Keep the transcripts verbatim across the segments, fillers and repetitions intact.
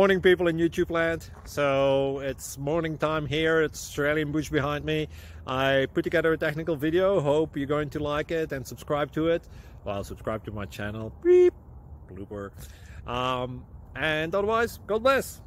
Morning, people in YouTube land. So it's morning time here. It's Australian bush behind me. I put together a technical video. Hope you're going to like it and subscribe to it. Well, subscribe to my channel. Beep. Blooper. Um, and otherwise, God bless.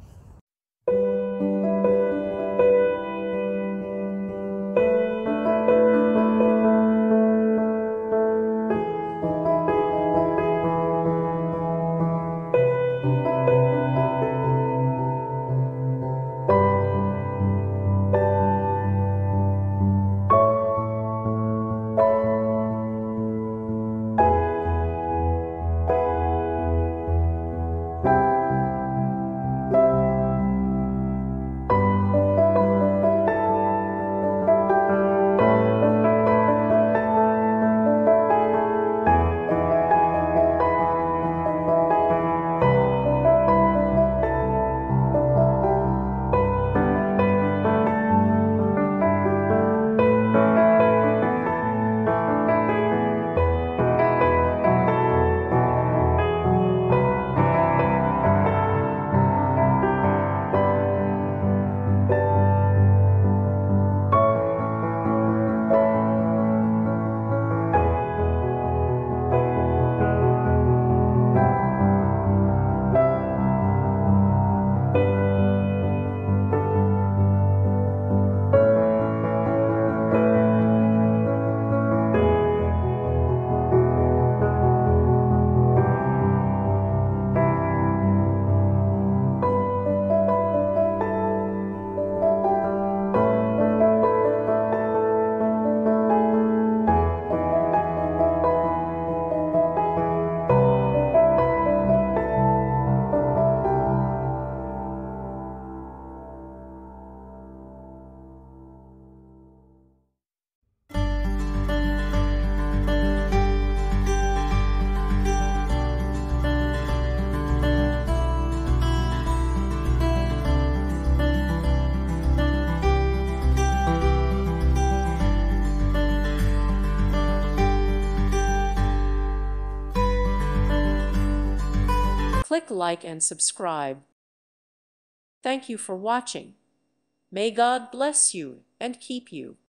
Click like and subscribe. Thank you for watching. May God bless you and keep you.